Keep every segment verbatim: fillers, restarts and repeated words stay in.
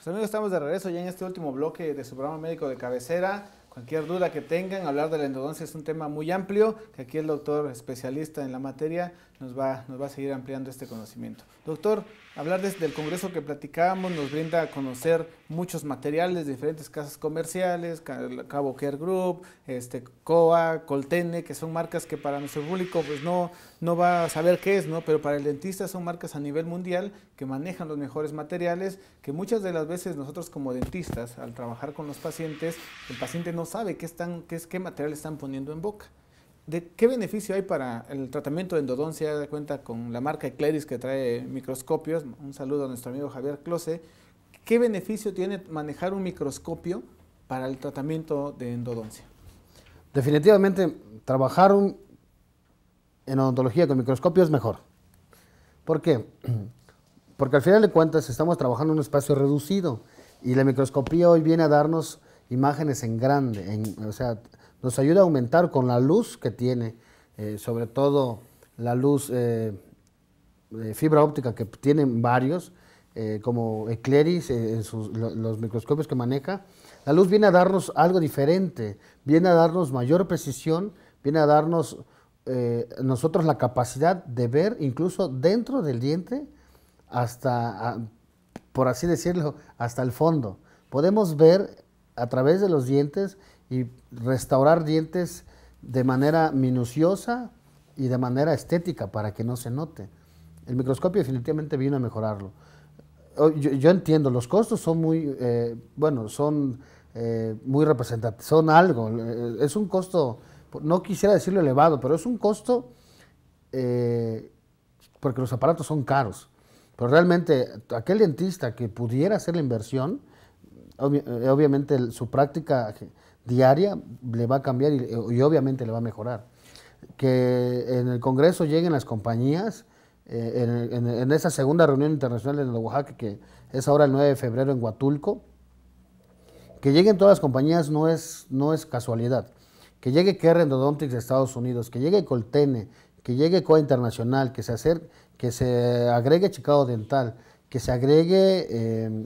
Pues amigos, estamos de regreso ya en este último bloque de su programa médico de cabecera. Cualquier duda que tengan, hablar de la endodoncia es un tema muy amplio, que aquí el doctor especialista en la materia nos va, nos va a seguir ampliando este conocimiento. Doctor, hablar desde el congreso que platicábamos nos brinda a conocer muchos materiales de diferentes casas comerciales, Cabo Care Group, este, Coa, Coltene, que son marcas que para nuestro público pues no, no va a saber qué es, ¿no? Pero para el dentista son marcas a nivel mundial que manejan los mejores materiales, que muchas de las veces nosotros como dentistas, al trabajar con los pacientes, el paciente no sabe qué, están, qué, es, qué material están poniendo en boca. ¿De qué beneficio hay para el tratamiento de endodoncia? De cuenta con la marca Ecleris que trae microscopios. Un saludo a nuestro amigo Javier Close. ¿Qué beneficio tiene manejar un microscopio para el tratamiento de endodoncia? Definitivamente, trabajar un, en odontología con microscopio es mejor. ¿Por qué? Porque al final de cuentas estamos trabajando en un espacio reducido y la microscopía hoy viene a darnos imágenes en grande, en, o sea, nos ayuda a aumentar con la luz que tiene, eh, sobre todo la luz eh, de fibra óptica que tienen varios, eh, como Ecleris, eh, en sus, lo, los microscopios que maneja. La luz viene a darnos algo diferente, viene a darnos mayor precisión, viene a darnos eh, nosotros la capacidad de ver incluso dentro del diente, hasta, a, por así decirlo, hasta el fondo. Podemos ver a través de los dientes y restaurar dientes de manera minuciosa y de manera estética para que no se note. El microscopio definitivamente vino a mejorarlo. Yo, yo entiendo, los costos son muy, eh, bueno, son eh, muy representativos, son algo, es un costo, no quisiera decirlo elevado, pero es un costo eh, porque los aparatos son caros. Pero realmente aquel dentista que pudiera hacer la inversión, obvi obviamente su práctica diaria le va a cambiar y, y obviamente le va a mejorar. Que en el Congreso lleguen las compañías, eh, en, en, en esa segunda reunión internacional en Oaxaca, que es ahora el nueve de febrero en Huatulco, que lleguen todas las compañías no es, no es casualidad. Que llegue Care Endodontics de Estados Unidos, que llegue Coltene, que llegue Coa Internacional, que se, hacer, que se agregue Chicago Dental, que se agregue eh,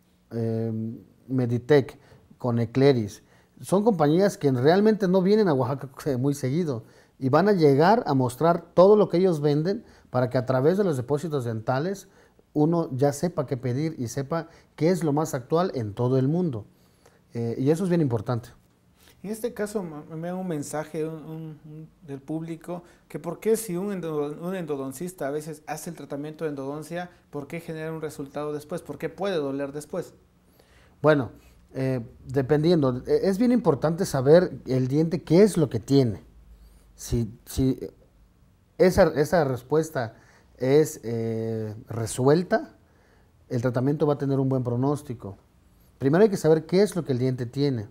eh, Meditech con Ecleris. Son compañías que realmente no vienen a Oaxaca muy seguido y van a llegar a mostrar todo lo que ellos venden para que a través de los depósitos dentales uno ya sepa qué pedir y sepa qué es lo más actual en todo el mundo. Eh, y eso es bien importante. En este caso me da un mensaje un, un, del público que por qué si un, endo, un endodoncista a veces hace el tratamiento de endodoncia, ¿por qué genera un resultado después? ¿Por qué puede doler después? Bueno, eh, dependiendo, es bien importante saber el diente qué es lo que tiene. Si, si esa, esa respuesta es eh, resuelta, el tratamiento va a tener un buen pronóstico. Primero hay que saber qué es lo que el diente tiene.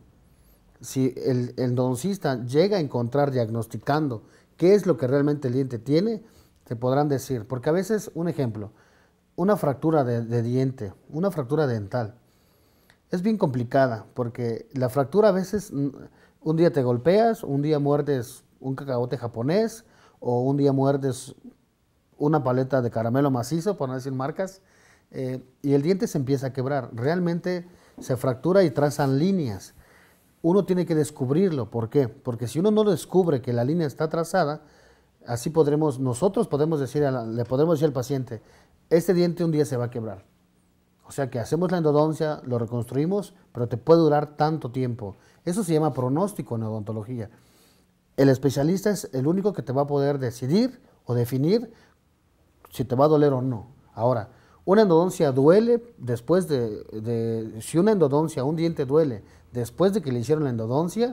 Si el, el endodoncista llega a encontrar diagnosticando qué es lo que realmente el diente tiene, te podrán decir, porque a veces, un ejemplo, una fractura de, de diente, una fractura dental, es bien complicada, porque la fractura a veces, un día te golpeas, un día muerdes un cacahuete japonés, o un día muerdes una paleta de caramelo macizo, por no decir marcas, eh, y el diente se empieza a quebrar. Realmente se fractura y trazan líneas. Uno tiene que descubrirlo. ¿Por qué? Porque si uno no descubre que la línea está trazada, así podremos, nosotros podemos decir a la, le podemos decir al paciente, este diente un día se va a quebrar. O sea que hacemos la endodoncia, lo reconstruimos, pero te puede durar tanto tiempo. Eso se llama pronóstico en odontología. El especialista es el único que te va a poder decidir o definir si te va a doler o no. Ahora, una endodoncia duele después de, de, si una endodoncia, un diente duele después de que le hicieron la endodoncia,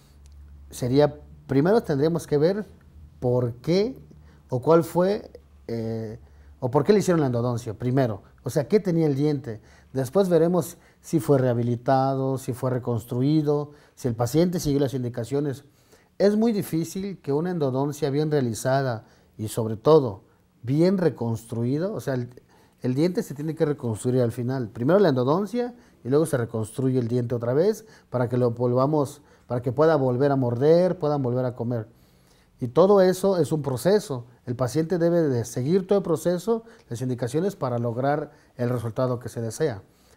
sería, primero tendríamos que ver por qué o cuál fue, eh, o por qué le hicieron la endodoncia, primero. O sea, ¿qué tenía el diente? Después veremos si fue rehabilitado, si fue reconstruido, si el paciente siguió las indicaciones. Es muy difícil que una endodoncia bien realizada y sobre todo bien reconstruido, o sea, el, el diente se tiene que reconstruir al final. Primero la endodoncia y luego se reconstruye el diente otra vez para que lo volvamos, para que pueda volver a morder, puedan volver a comer. Y todo eso es un proceso. El paciente debe de seguir todo el proceso, las indicaciones para lograr el resultado que se desea.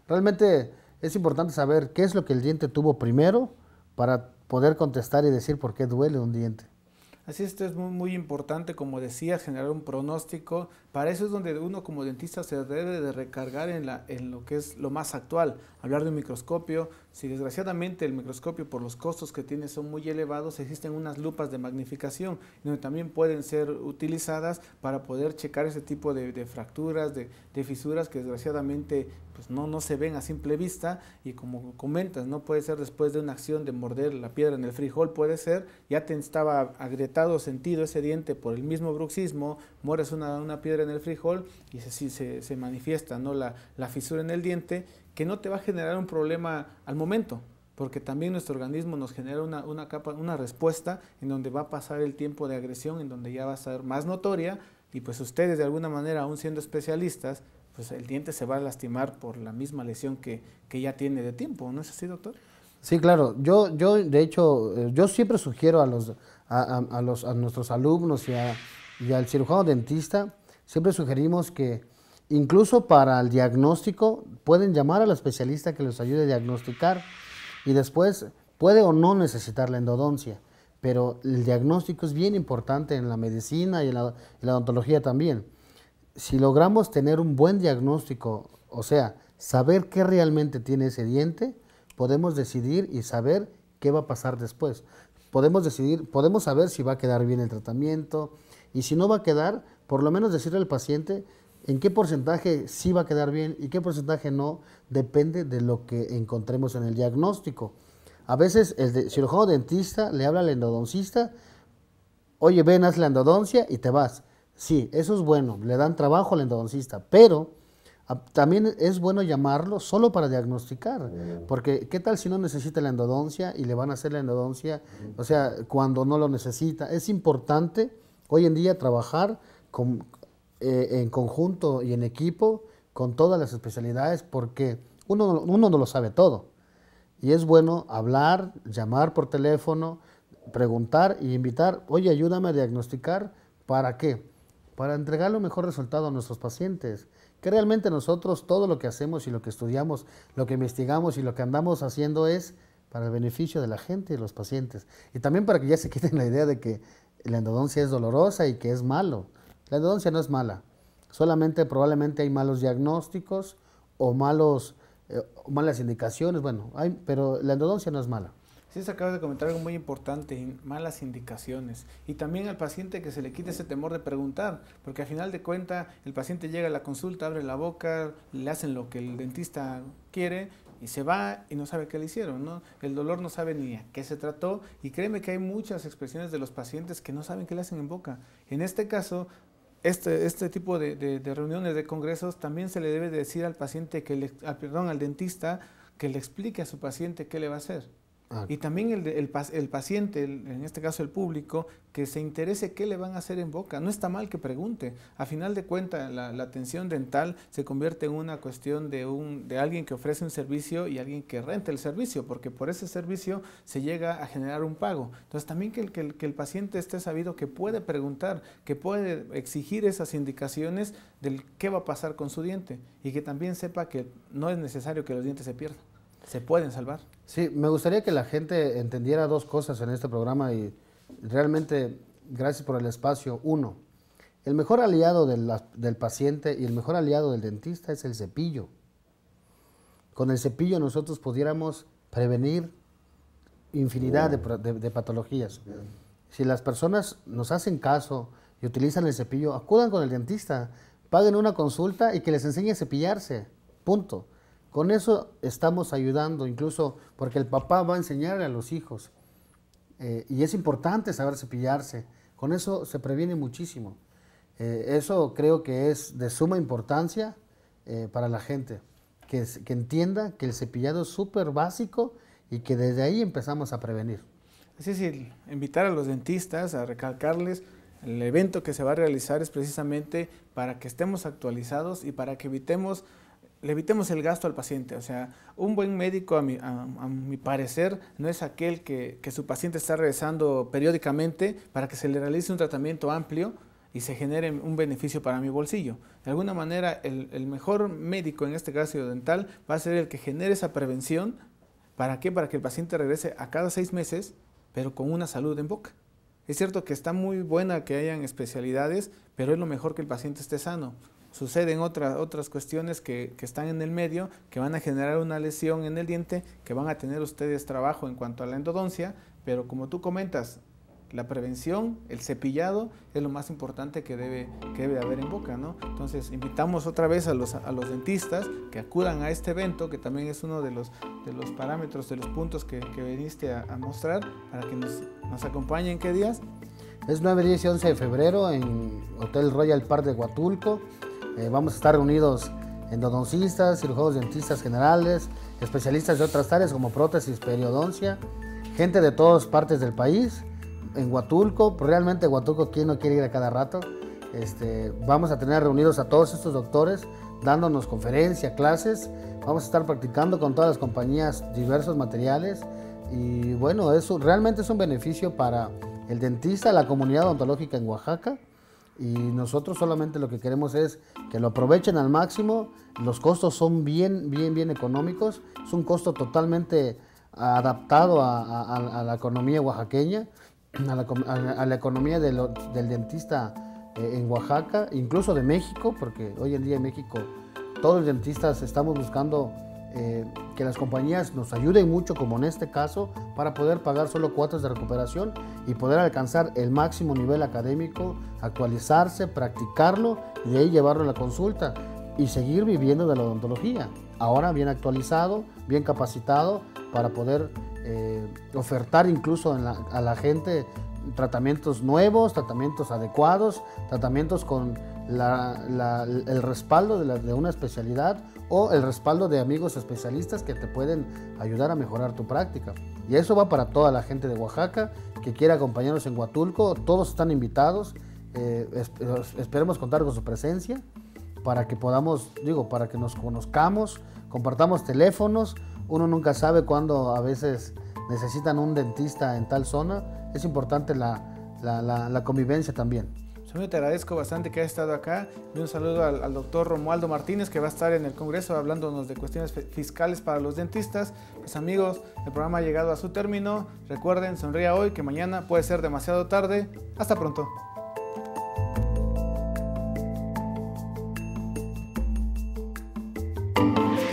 Realmente es importante saber qué es lo que el diente tuvo primero para poder contestar y decir por qué duele un diente. Así esto es muy, muy importante, como decía, generar un pronóstico. Para eso es donde uno como dentista se debe de recargar en, la, en lo que es lo más actual. Hablar de un microscopio. Si desgraciadamente el microscopio por los costos que tiene son muy elevados, existen unas lupas de magnificación donde también pueden ser utilizadas para poder checar ese tipo de, de fracturas, de, de fisuras que desgraciadamente pues no, no se ven a simple vista, y como comentas, no puede ser después de una acción de morder la piedra en el frijol, puede ser, ya te estaba agrietado, sentido ese diente por el mismo bruxismo, mueres una, una piedra en el frijol y se, se, se manifiesta, ¿no? la, la fisura en el diente, que no te va a generar un problema al momento, porque también nuestro organismo nos genera una, una, capa, una respuesta en donde va a pasar el tiempo de agresión, en donde ya va a ser más notoria, y pues ustedes de alguna manera, aún siendo especialistas, pues el diente se va a lastimar por la misma lesión que, que ya tiene de tiempo, ¿no es así, doctor? Sí, claro. Yo, yo de hecho, eh, yo siempre sugiero a los, a, a, a los, a nuestros alumnos y, a, y al cirujano dentista, siempre sugerimos que incluso para el diagnóstico pueden llamar al especialista que les ayude a diagnosticar, y después puede o no necesitar la endodoncia, pero el diagnóstico es bien importante en la medicina y en la, en la odontología también. Si logramos tener un buen diagnóstico, o sea, saber qué realmente tiene ese diente, podemos decidir y saber qué va a pasar después. Podemos decidir, podemos saber si va a quedar bien el tratamiento, y si no va a quedar, por lo menos decirle al paciente en qué porcentaje sí va a quedar bien y qué porcentaje no, depende de lo que encontremos en el diagnóstico. A veces el de, cirujano dentista le habla al endodoncista, oye, ven, haz la endodoncia y te vas. Sí, eso es bueno, le dan trabajo al endodoncista, pero a, también es bueno llamarlo solo para diagnosticar, porque ¿qué tal si no necesita la endodoncia y le van a hacer la endodoncia, o sea, cuando no lo necesita? Es importante hoy en día trabajar con, eh, en conjunto y en equipo con todas las especialidades, porque uno, uno no lo sabe todo, y es bueno hablar, llamar por teléfono, preguntar y invitar, oye, ayúdame a diagnosticar. ¿Para qué? Para entregarle un mejor resultado a nuestros pacientes. Que realmente nosotros todo lo que hacemos y lo que estudiamos, lo que investigamos y lo que andamos haciendo es para el beneficio de la gente y de los pacientes. Y también para que ya se quiten la idea de que la endodoncia es dolorosa y que es malo. La endodoncia no es mala. Solamente probablemente hay malos diagnósticos o malos, eh, malas indicaciones. Bueno, hay, pero la endodoncia no es mala. Sí, se acaba de comentar algo muy importante, malas indicaciones. Y también al paciente que se le quite ese temor de preguntar, porque al final de cuentas el paciente llega a la consulta, abre la boca, le hacen lo que el dentista quiere y se va y no sabe qué le hicieron, ¿no? El dolor no sabe ni a qué se trató, y créeme que hay muchas expresiones de los pacientes que no saben qué le hacen en boca. En este caso, Este, este tipo de, de, de reuniones, de congresos, también se le debe decir al paciente, que le, al, perdón, al dentista, que le explique a su paciente qué le va a hacer. Ah. Y también el, el, el paciente, el, en este caso el público, que se interese qué le van a hacer en boca. No está mal que pregunte. A final de cuentas, la, la atención dental se convierte en una cuestión de, un, de alguien que ofrece un servicio y alguien que renta el servicio, porque por ese servicio se llega a generar un pago. Entonces también que el, que el, que el paciente esté sabido que puede preguntar, que puede exigir esas indicaciones del qué va a pasar con su diente, y que también sepa que no es necesario que los dientes se pierdan. Se pueden salvar. Sí, me gustaría que la gente entendiera dos cosas en este programa, y realmente gracias por el espacio. Uno, el mejor aliado de la, del paciente y el mejor aliado del dentista es el cepillo. Con el cepillo nosotros pudiéramos prevenir infinidad de, de, de patologías. Si las personas nos hacen caso y utilizan el cepillo, acudan con el dentista, paguen una consulta y que les enseñe a cepillarse, punto. Con eso estamos ayudando, incluso porque el papá va a enseñarle a los hijos. Eh, y es importante saber cepillarse. Con eso se previene muchísimo. Eh, eso creo que es de suma importancia eh, para la gente. Que, que entienda que el cepillado es súper básico y que desde ahí empezamos a prevenir. Es decir, invitar a los dentistas a recalcarles el evento que se va a realizar es precisamente para que estemos actualizados y para que evitemos le evitemos el gasto al paciente. O sea, un buen médico, a mi, a, a mi parecer, no es aquel que, que su paciente está regresando periódicamente para que se le realice un tratamiento amplio y se genere un beneficio para mi bolsillo. De alguna manera, el, el mejor médico, en este caso dental, va a ser el que genere esa prevención. ¿Para qué? Para que el paciente regrese a cada seis meses, pero con una salud en boca. Es cierto que está muy buena que hayan especialidades, pero es lo mejor que el paciente esté sano. Suceden otras, otras cuestiones que, que están en el medio, que van a generar una lesión en el diente, que van a tener ustedes trabajo en cuanto a la endodoncia, pero como tú comentas, la prevención, el cepillado, es lo más importante que debe, que debe haber en boca, ¿no? Entonces, invitamos otra vez a los, a los dentistas que acudan a este evento, que también es uno de los, de los parámetros, de los puntos que, que viniste a, a mostrar, para que nos, nos acompañen. ¿Qué días? Es nueve, diez y once de febrero en Hotel Royal Park de Huatulco. Eh, vamos a estar reunidos endodoncistas, cirujanos dentistas generales, especialistas de otras áreas como prótesis, periodoncia, gente de todas partes del país. En Huatulco, realmente Huatulco, ¿quién no quiere ir a cada rato? Este, vamos a tener reunidos a todos estos doctores, dándonos conferencias, clases. Vamos a estar practicando con todas las compañías diversos materiales. Y bueno, eso realmente es un beneficio para el dentista, la comunidad odontológica en Oaxaca. Y nosotros solamente lo que queremos es que lo aprovechen al máximo. Los costos son bien, bien, bien económicos. Es un costo totalmente adaptado a, a, a la economía oaxaqueña. A la, a la economía de lo, del dentista eh, en Oaxaca, incluso de México, porque hoy en día en México todos los dentistas estamos buscando eh, que las compañías nos ayuden mucho, como en este caso, para poder pagar solo cuotas de recuperación y poder alcanzar el máximo nivel académico, actualizarse, practicarlo y de ahí llevarlo a la consulta y seguir viviendo de la odontología. Ahora bien actualizado, bien capacitado para poder eh, ofertar incluso en la, a la gente tratamientos nuevos, tratamientos adecuados, tratamientos con la, la, el respaldo de, la, de una especialidad o el respaldo de amigos especialistas que te pueden ayudar a mejorar tu práctica. Y eso va para toda la gente de Oaxaca que quiera acompañarnos en Huatulco. Todos están invitados. Eh, esperemos contar con su presencia para que podamos, digo, para que nos conozcamos, compartamos teléfonos. Uno nunca sabe cuándo a veces necesitan un dentista en tal zona. Es importante la, la, la, la convivencia también. Yo te agradezco bastante que hayas estado acá y un saludo al, al doctor Romualdo Martínez, que va a estar en el Congreso hablándonos de cuestiones fiscales para los dentistas. Pues amigos, el programa ha llegado a su término. Recuerden, sonría hoy, que mañana puede ser demasiado tarde. Hasta pronto. Thank you.